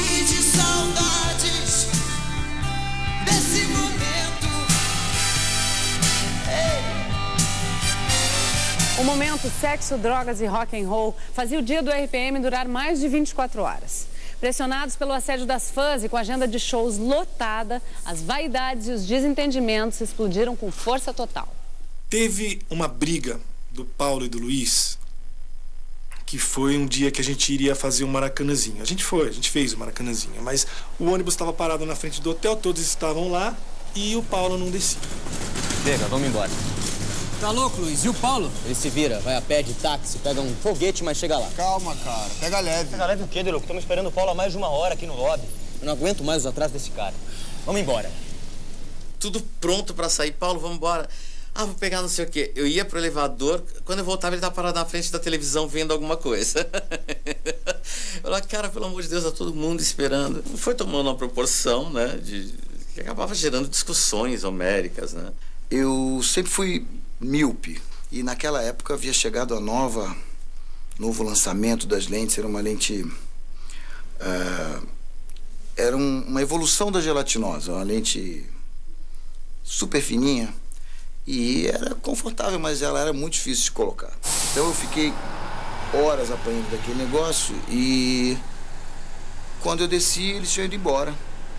e de saudades desse momento. O momento sexo, drogas e rock and roll fazia o dia do RPM durar mais de 24 horas. Pressionados pelo assédio das fãs e com a agenda de shows lotada, as vaidades e os desentendimentos explodiram com força total. Teve uma briga do Paulo e do Luiz, que foi um dia que a gente iria fazer um Maracanãzinho. A gente fez o Maracanãzinho, mas o ônibus estava parado na frente do hotel, todos estavam lá e o Paulo não descia. Chega, vamos embora. Tá louco, Luiz? E o Paulo? Ele se vira, vai a pé de táxi, pega um foguete, mas chega lá. Calma, cara. Pega leve. Pega leve o quê, Deluco? Estamos esperando o Paulo há mais de 1 hora aqui no lobby. Eu não aguento mais os atrasos desse cara. Vamos embora. Tudo pronto pra sair. Paulo, vamos embora. Ah, vou pegar não sei o quê. Eu ia pro elevador, quando eu voltava ele tava parado na frente da televisão vendo alguma coisa. Eu falei, cara, pelo amor de Deus, tá todo mundo esperando. Foi tomando uma proporção, né, que acabava gerando discussões homéricas, né. Eu sempre fui míope e naquela época havia chegado a novo lançamento das lentes. Era uma lente... era uma evolução da gelatinosa, uma lente super fininha. E era confortável, mas ela era muito difícil de colocar. Então eu fiquei horas apanhando daquele negócio e quando eu desci, eles tinham ido embora.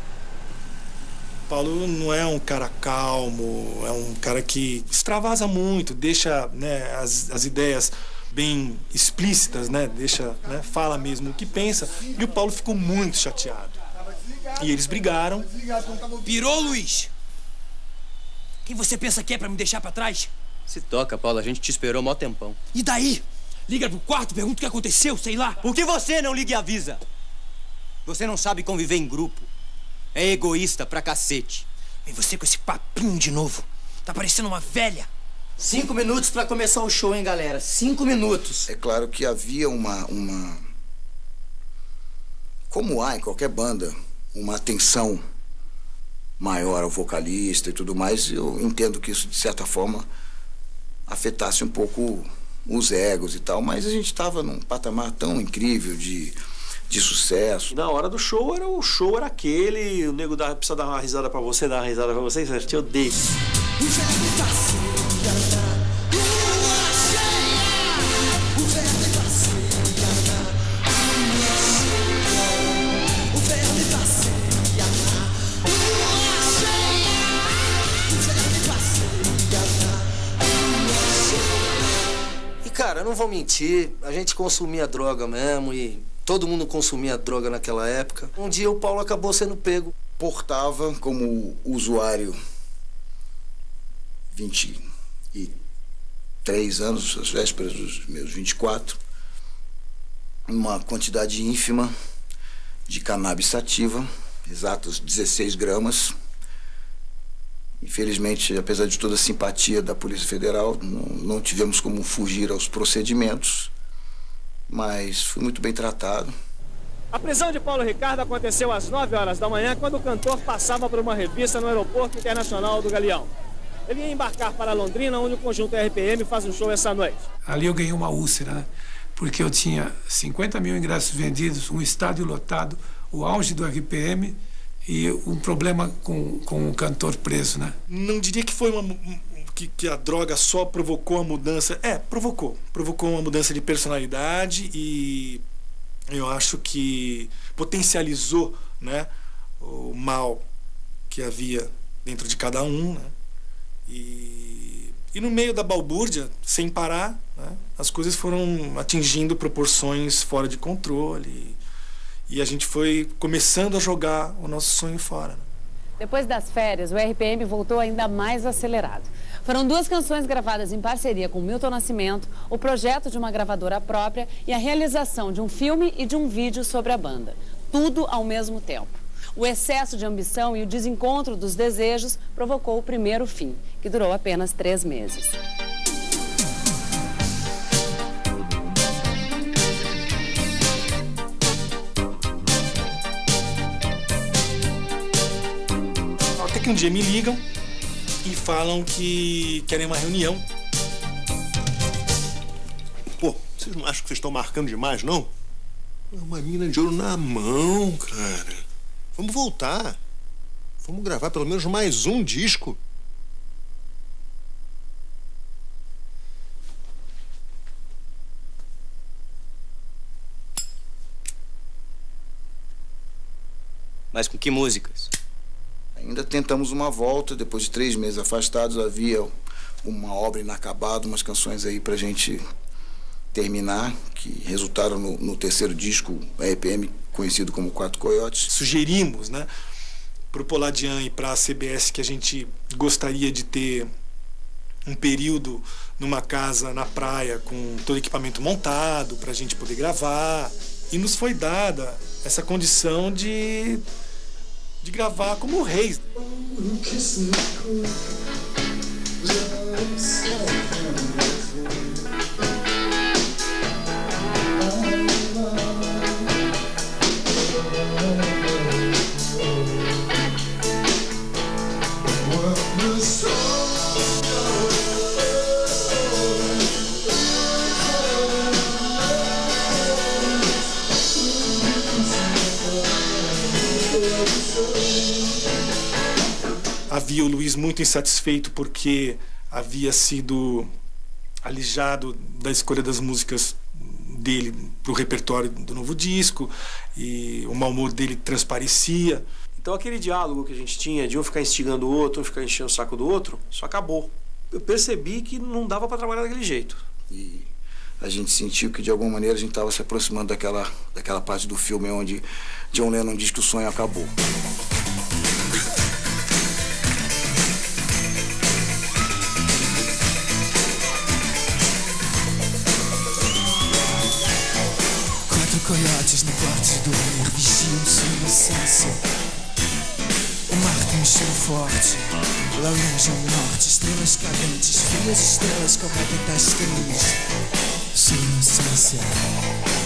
Paulo não é um cara calmo, é um cara que extravasa muito, deixa, né, as ideias bem explícitas, né, fala mesmo o que pensa. E o Paulo ficou muito chateado. E eles brigaram. Pirou, Luiz? Quem você pensa que é pra me deixar pra trás? Se toca, Paulo, a gente te esperou mó tempão. E daí? Liga pro quarto, pergunta o que aconteceu, sei lá. Por que você não liga e avisa? Você não sabe conviver em grupo. É egoísta pra cacete. Vem você com esse papinho de novo. Tá parecendo uma velha. 5 minutos pra começar o show, hein, galera? 5 minutos. É claro que havia como há em qualquer banda, uma atenção maior ao vocalista e tudo mais. Eu entendo que isso, de certa forma, afetasse um pouco os egos e tal, mas a gente estava num patamar tão incrível de sucesso. Na hora do show, o show era aquele, o nego precisa dar uma risada pra você, dar uma risada pra você, eu te odeio. Cara, não vou mentir, a gente consumia droga mesmo e todo mundo consumia droga naquela época. Um dia o Paulo acabou sendo pego. Portava como usuário 23 anos, às vésperas dos meus 24, uma quantidade ínfima de cannabis sativa, exatos 16 gramas. Infelizmente, apesar de toda a simpatia da Polícia Federal, não tivemos como fugir aos procedimentos, mas fui muito bem tratado. A prisão de Paulo Ricardo aconteceu às 9 horas da manhã, quando o cantor passava por uma revista no Aeroporto Internacional do Galeão. Ele ia embarcar para Londrina, onde o conjunto RPM faz um show essa noite. Ali eu ganhei uma úlcera, né? Porque eu tinha 50 mil ingressos vendidos, um estádio lotado, o auge do RPM... e um problema com o cantor preso, né? Não diria que foi que a droga só provocou a mudança. Provocou uma mudança de personalidade e eu acho que potencializou, né, o mal que havia dentro de cada um, né? E no meio da balbúrdia, sem parar, né, as coisas foram atingindo proporções fora de controle. E a gente foi começando a jogar o nosso sonho fora. Depois das férias, o RPM voltou ainda mais acelerado. Foram 2 canções gravadas em parceria com Milton Nascimento, o projeto de uma gravadora própria e a realização de um filme e de um vídeo sobre a banda. Tudo ao mesmo tempo. O excesso de ambição e o desencontro dos desejos provocou o primeiro fim, que durou apenas 3 meses. Até que um dia me ligam e falam que querem uma reunião. Pô, vocês não acham que vocês estão marcando demais, não? Uma mina de ouro na mão, cara. Vamos voltar. Vamos gravar pelo menos mais um disco. Mas com que músicas? Ainda tentamos uma volta, depois de 3 meses afastados, havia uma obra inacabada, umas canções aí pra gente terminar, que resultaram no terceiro disco, a RPM, conhecido como Quatro Coiotes. Sugerimos, né, pro Poladian e pra CBS que a gente gostaria de ter um período numa casa na praia com todo o equipamento montado pra gente poder gravar. E nos foi dada essa condição de gravar como reis. Havia o Luiz muito insatisfeito porque havia sido alijado da escolha das músicas dele para o repertório do novo disco, e o mau humor dele transparecia. Então aquele diálogo que a gente tinha de um ficar instigando o outro, um ficar enchendo o saco do outro, isso acabou. Eu percebi que não dava para trabalhar daquele jeito. E a gente sentiu que de alguma maneira a gente estava se aproximando daquela parte do filme onde John Lennon diz que o sonho acabou. Coiotes no quarto de dormir vigiam sua inocência. O mar tem um cheiro forte, lá longe ao norte. Estrelas cadentes, frias estrelas como metais caminhos. Sua inocência.